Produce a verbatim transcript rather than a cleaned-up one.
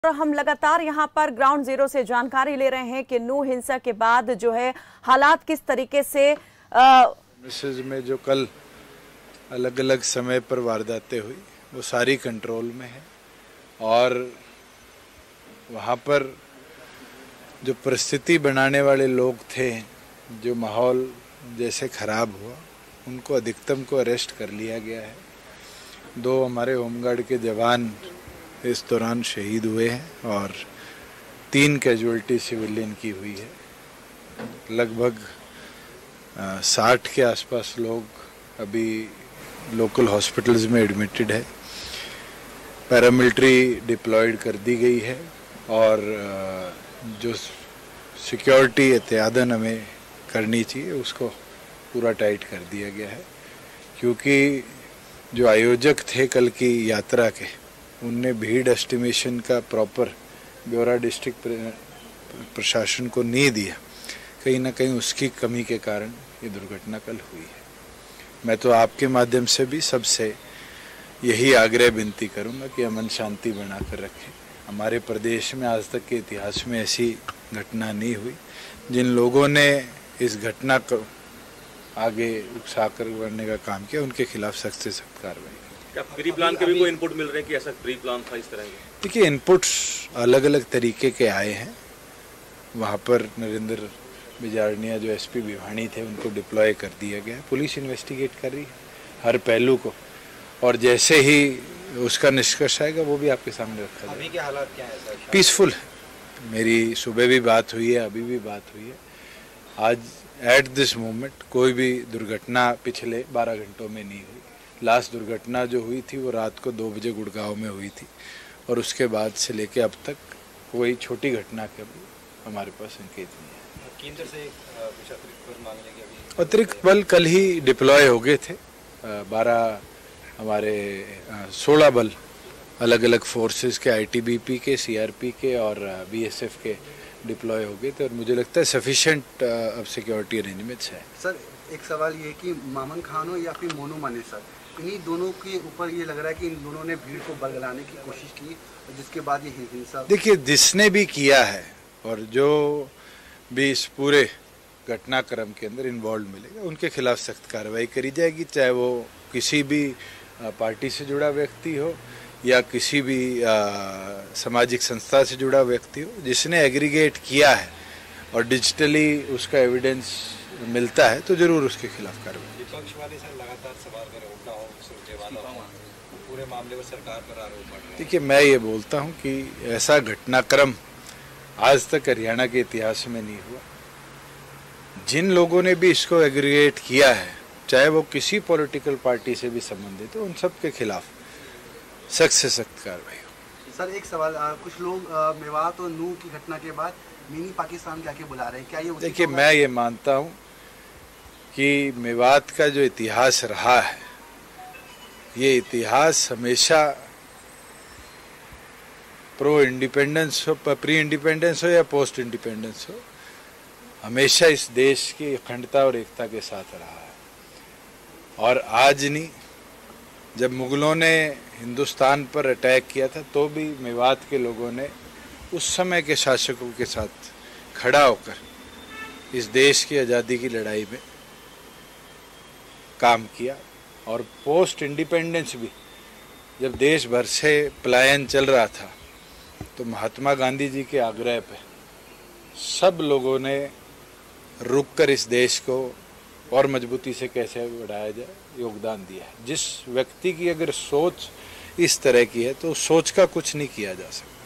और हम लगातार यहां पर ग्राउंड जीरो से जानकारी ले रहे हैं कि नू हिंसा के बाद जो है हालात किस तरीके से मिसेज में जो कल अलग अलग समय पर वारदातें हुई वो सारी कंट्रोल में है और वहाँ पर जो परिस्थिति बनाने वाले लोग थे, जो माहौल जैसे खराब हुआ, उनको अधिकतम को अरेस्ट कर लिया गया है। दो हमारे होमगार्ड के जवान इस दौरान शहीद हुए हैं और तीन कैजुअल्टी सिविलियन की हुई है। लगभग साठ के आसपास लोग अभी लोकल हॉस्पिटल्स में एडमिटेड है। पैरामिलिट्री डिप्लॉयड कर दी गई है और जो सिक्योरिटी एहतियातन हमें करनी चाहिए उसको पूरा टाइट कर दिया गया है, क्योंकि जो आयोजक थे कल की यात्रा के, उनने भीड़ एस्टिमेशन का प्रॉपर ब्यौरा डिस्ट्रिक्ट प्रशासन को नहीं दिया। कहीं ना कहीं उसकी कमी के कारण ये दुर्घटना कल हुई है। मैं तो आपके माध्यम से भी सबसे यही आग्रह विनती करूंगा कि अमन शांति बनाकर रखें। हमारे प्रदेश में आज तक के इतिहास में ऐसी घटना नहीं हुई। जिन लोगों ने इस घटना को आगे उकसाकर करने का काम किया, उनके खिलाफ सख्त से सख्त कार्रवाई। क्या प्री प्लान के भी कोई इनपुट मिल रहे हैं कि ऐसा प्री प्लान था इस तरह के? देखिए, इनपुट्स अलग अलग तरीके के आए हैं। वहाँ पर नरेंद्र बिजारनिया जो एसपी भिवानी थे, उनको डिप्लॉय कर दिया गया। पुलिस इन्वेस्टिगेट कर रही है हर पहलू को, और जैसे ही उसका निष्कर्ष आएगा वो भी आपके सामने रखा जाएगा। अभी के हालात क्या है सर? पीसफुल है। मेरी सुबह भी बात हुई है, अभी भी बात हुई है। आज एट दिस मोमेंट कोई भी दुर्घटना पिछले बारह घंटों में नहीं हुई। लास्ट दुर्घटना जो हुई थी वो रात को दो बजे गुड़गांव में हुई थी, और उसके बाद से लेके अब तक कोई छोटी घटना का भी हमारे पास संकेत नहीं है। केंद्र से कुछ अतिरिक्त बल मांगने के अभी अतिरिक्त बल कल ही डिप्लॉय हो गए थे। बारह हमारे सोलह बल अलग अलग फोर्सेस के, आईटीबीपी के, सीआरपी के और बीएसएफ के डिप्लॉय हो गए थे, और मुझे लगता है सफिशिएंट अब सिक्योरिटी अरेंजमेंट्स है। सर, एक सवाल ये है कि मामन खान हो या फिर मोनू माने, सर इन्हीं दोनों के ऊपर ये लग रहा है कि इन दोनों ने भीड़ को बरगलाने की कोशिश की, जिसके बाद ये हिंसा। देखिए, जिसने भी किया है और जो भी इस पूरे घटनाक्रम के अंदर इन्वॉल्व मिलेगा, उनके खिलाफ सख्त कार्रवाई करी जाएगी, चाहे वो किसी भी पार्टी से जुड़ा व्यक्ति हो या किसी भी आ, सामाजिक संस्था से जुड़ा व्यक्ति हो। जिसने एग्रीगेट किया है और डिजिटली उसका एविडेंस मिलता है तो जरूर उसके खिलाफ कार्रवाई। विपक्ष वाले सर लगातार सवाल कर रहे हैं पूरे मामले पर सरकार पर आरोप बढ़ रहे हैं। देखिए, मैं ये बोलता हूँ कि ऐसा घटनाक्रम आज तक हरियाणा के इतिहास में नहीं हुआ। जिन लोगों ने भी इसको एग्रीगेट किया है, चाहे वो किसी पॉलिटिकल पार्टी से भी संबंधित हो, उन सब के खिलाफ सख्त से सख्त कार्रवाई हो। सर, एक सवाल, आ, कुछ लोग आ, मेवात और नूह की घटना के बाद मिनी पाकिस्तान जाके बुला रहे हैं, क्या ये? देखिए, मैं ये मानता हूँ कि मेवात का जो इतिहास रहा है, ये इतिहास हमेशा प्रो इंडिपेंडेंस हो, प्री इंडिपेंडेंस हो या पोस्ट इंडिपेंडेंस हो, हमेशा इस देश की अखंडता और एकता के साथ रहा है। और आज नहीं, जब मुगलों ने हिंदुस्तान पर अटैक किया था तो भी मेवात के लोगों ने उस समय के शासकों के साथ खड़ा होकर इस देश की आज़ादी की लड़ाई में काम किया। और पोस्ट इंडिपेंडेंस भी जब देश भर से पलायन चल रहा था, तो महात्मा गांधी जी के आग्रह पे सब लोगों ने रुककर इस देश को और मजबूती से कैसे बढ़ाया जाए योगदान दिया है। जिस व्यक्ति की अगर सोच इस तरह की है तो उस सोच का कुछ नहीं किया जा सकता।